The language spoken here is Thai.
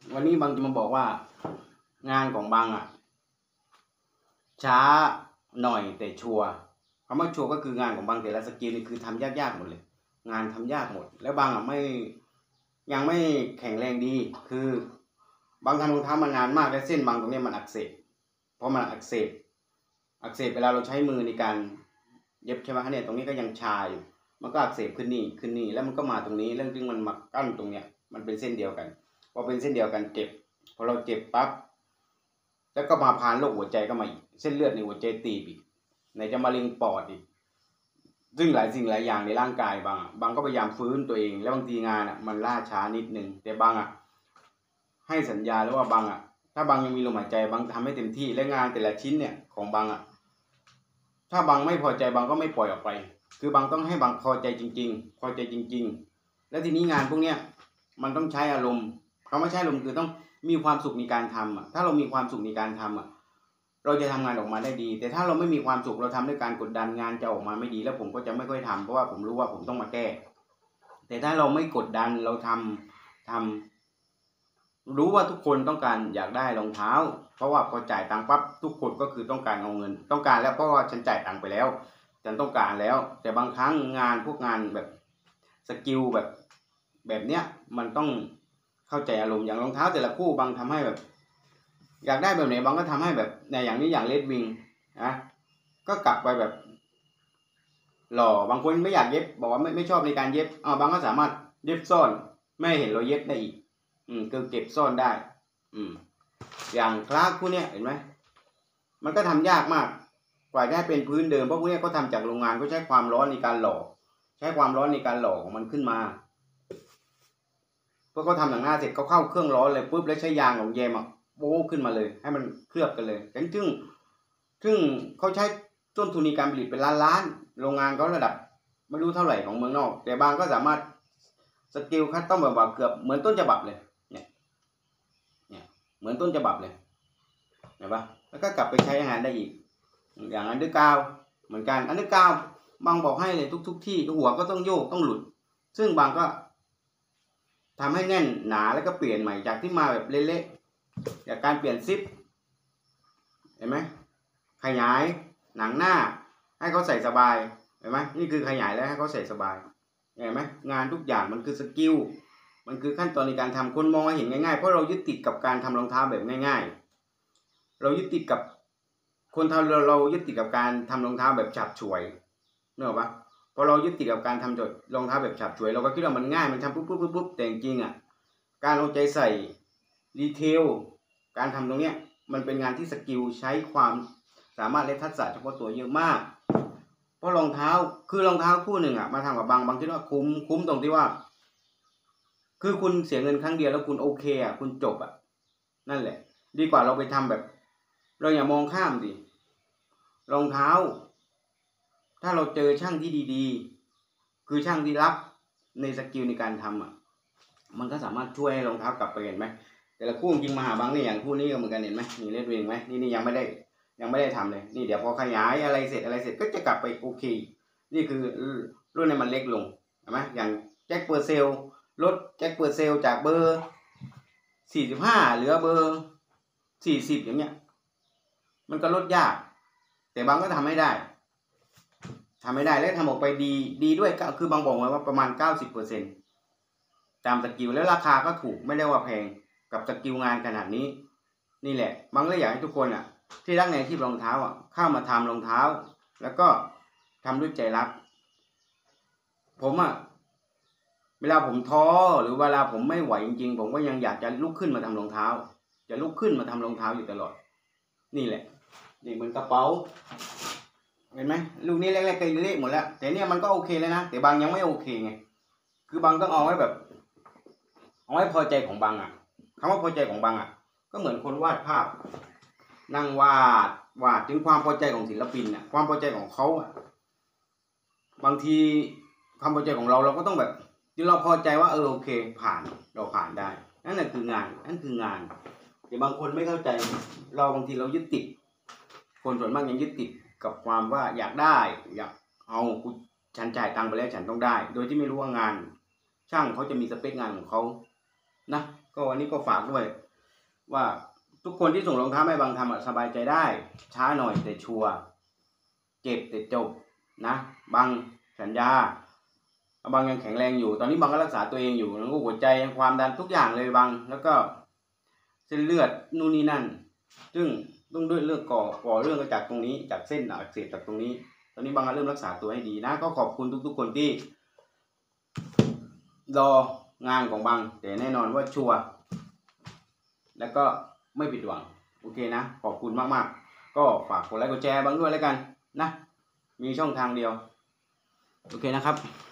วันนี้บางจะมาบอกว่างานของบางช้าหน่อยแต่ชัวร์คำว่าชัวร์ก็คืองานของบางแต่ละสกิลนี่คือทำยากๆหมดเลยงานทำยากหมดแล้วบางยังไม่แข็งแรงดีคือบางทำรองเท้ามานานมากแล้วเส้นบางตรงนี้มันอักเสบเพราะมันอักเสบเวลาเราใช้มือในการเย็บใช่ไหมเนี่ยตรงนี้ก็ยังชาอยู่มันก็อักเสบขึ้นนี่แล้วมันก็มาตรงนี้เรื่องที่มันมากั้นตรงเนี้ยมันเป็นเส้นเดียวกันพอเป็นเส้นเดียวกันเจ็บพอเราเจ็บปั๊บแล้วก็มาพานโรคหัวใจก็มาอีกเส้นเลือดในหัวใจตีบอีกไหนจะมะเร็งปอดอีกซึ่งหลายสิ่งหลายอย่างในร่างกายบางก็พยายามฟื้นตัวเองแล้วบางทีงานมันล่าช้านิดนึงแต่บางให้สัญญาแล้วว่าบางถ้าบางยังมีลมหายใจบางทำให้เต็มที่และงานแต่ละชิ้นเนี่ยของบางถ้าบางไม่พอใจบางก็ไม่ปล่อยออกไปคือบางต้องให้บางพอใจจริงๆพอใจจริงๆแล้วทีนี้งานพวกเนี้ยมันต้องใช้อารมณ์คำว่าใช้อารมณ์คือต้องมีความสุขในการทำถ้าเรามีความสุขในการทำเราจะทำงานออกมาได้ดีแต่ถ้าเราไม่มีความสุขเราทำด้วยการกดดันงานจะออกมาไม่ดีแล้วผมก็จะไม่ค่อยทำเพราะว่าผมรู้ว่าผมต้องมาแก้แต่ถ้าเราไม่กดดันเราทำรู้ว่าทุกคนต้องการอยากได้รองเท้าเพราะว่าพอจ่ายตังค์ปั๊บทุกคนก็คือต้องการเอาเงินต้องการแล้วเพราะว่าฉันจ่ายตังค์ไปแล้วฉันต้องการแล้วแต่บางครั้งงานพวกงานแบบสกิลแบบเนี้ยมันต้องเข้าใจอารมณ์อย่างรองเท้าแต่ละคู่บางทำให้แบบอยากได้แบบไหนบางก็ทำให้แบบในอย่างนี้อย่างเลดวิงนะก็กลับไปแบบหล่อบางคนไม่อยากเย็บบอกว่าไม่ชอบในการเย็บบางก็สามารถเย็บซ่อนไม่เห็นเราเย็บได้อีกคือเก็บซ่อนได้อย่างคลาสคู่เนี้ยเห็นไหมมันก็ทำยากมากกว่าจะให้เป็นพื้นเดิมเพราะพวกนี้ก็ทำจากโรงงานก็ใช้ความร้อนในการหล่อใช้ความร้อนในการหล่อของมันขึ้นมาพอเขาทำหนังหน้าเสร็จเขาเข้าเครื่องร้อนเลยปุ๊บแล้วใช้ยางของแยมโบ้ขึ้นมาเลยให้มันเคลือบกันเลยซึ่งเขาใช้ต้นทุนในการผลิตเป็นล้านโรงงานเขาระดับไม่รู้เท่าไหร่ของเมืองนอกแต่บางก็สามารถสกิลคัสตอมแบบว่าเกือบเหมือนต้นฉบับเลยเนี่ยเหมือนต้นฉบับเลยเห็นปะแล้วก็กลับไปใช้งานได้อีกอย่างอันเดอร์กาวเหมือนกันอันเดอร์กาวบางบอกให้เลยทุกที่หัวก็ต้องโยกต้องหลุดซึ่งบางก็ทำให้แน่นหนาแล้วก็เปลี่ยนใหม่จากที่มาแบบเละๆจากการเปลี่ยนซิปเห็นไหมขยายหนังหน้าให้เขาใส่สบายเห็นไหมนี่คือขยายแล้วให้เขาใส่สบายเห็นไหมงานทุกอย่างมันคือสกิลมันคือขั้นตอนในการทำคนมองเห็นง่ายๆเพราะเรายึดติดกับการทำรองเท้าแบบง่ายๆเรายึดติดกับคนทำเรายึดติดกับการทำรองเท้าแบบฉับฉวยนึกออกปะพอเรายึดติดกับการทำรองเท้าแบบฉับฉวยเราก็คิดว่ามันง่ายมันทำปุ๊บแต่จริงการเอาใจใส่ดีเทลการทำตรงเนี้ยมันเป็นงานที่สกิลใช้ความสามารถและทักษะเฉพาะตัวเยอะมากเพราะรองเท้าคือรองเท้าคู่หนึ่งมาทำกับบางคิดว่าคุ้มตรงที่ว่าคือคุณเสียเงินครั้งเดียวแล้วคุณโอเคคุณจบนั่นแหละดีกว่าเราไปทำแบบเราอย่ามองข้ามดิรองเท้าถ้าเราเจอช่างที่ดีๆคือช่างที่รับในสกิลในการทำมันก็สามารถช่วยให้รองเท้ากลับไปเห็นไหมแต่ละคู่จริงมาหาบางนี่อย่างคู่นี้ก็เหมือนกันเห็นไหมนี่เลดวิงไหมนี่ยังไม่ได้ทำเลยนี่เดี๋ยวพอขยายอะไรเสร็จก็จะกลับไปโอเคนี่คือรุ่นนี้มันเล็กลงเห็นไหมอย่างแจ็คเปอร์เซลลดแจ็คเปอร์เซลจากเบอร์45เหลือเบอร์40อย่างเงี้ยมันก็ลดยากแต่บางก็ทำไม่ได้และทำออกไปดีด้วยก็คือบางบอกไว้ว่าประมาณ 90% ตามสกิลแล้วราคาก็ถูกไม่ได้ว่าแพงกับสกิลงานขนาดนี้นี่แหละบางก็อยากให้ทุกคนที่รักในอาชีพรองเท้าเข้ามาทำรองเท้าแล้วก็ทำด้วยใจรักผมเวลาผมท้อหรือเวลาผมไม่ไหวจริงๆผมก็ยังอยากจะลุกขึ้นมาทำรองเท้าอยู่ตลอดนี่แหละนี่เหมือนกระเป๋าเห็นไหมลูกนี้แรกๆก็เละหมดแล้วแต่เนี่ยมันก็โอเคแล้วนะแต่บางยังไม่โอเคไงคือบางต้องเอาไว้แบบเอาไว้พอใจของบางคำว่าพอใจของบางก็เหมือนคนวาดภาพนั่งวาดถึงความพอใจของศิลปินความพอใจของเขาบางทีความพอใจของเราก็ต้องแบบที่เราพอใจว่าโอเคเราผ่านได้นั่นคืองานแต่บางคนไม่เข้าใจเราบางทีเรายึดติดคนส่วนมากยังยึดติดกับความว่าอยากได้อยากเอาฉันจ่ายตังค์ไปแล้วฉันต้องได้โดยที่ไม่รู้ว่างานช่างเขาจะมีสเปคงานของเขานะก็วันนี้ก็ฝากด้วยว่าทุกคนที่ส่งรองเท้าให้บางทำสบายใจได้ช้าหน่อยแต่ชัวร์เจ็บแต่จบนะบางสัญญาบางยังแข็งแรงอยู่ตอนนี้บางก็รักษาตัวเองอยู่แล้วก็หัวใจความดันทุกอย่างเลยบางแล้วก็เส้นเลือดนู่นนี่นั่นซึ่งต้องด้วยเรื่องก่อเรื่องก็จากตรงนี้จากเส้นอักเสบจากตรงนี้ตอนนี้บางก็เริ่มรักษาตัวให้ดีนะก็ขอบคุณทุกๆคนที่รองานของบางแต่แน่นอนว่าชัวร์แล้วก็ไม่ผิดหวังโอเคนะขอบคุณมากๆก็ฝากกดไลค์กดแชร์บางด้วยแล้วกันนะมีช่องทางเดียวโอเคนะครับ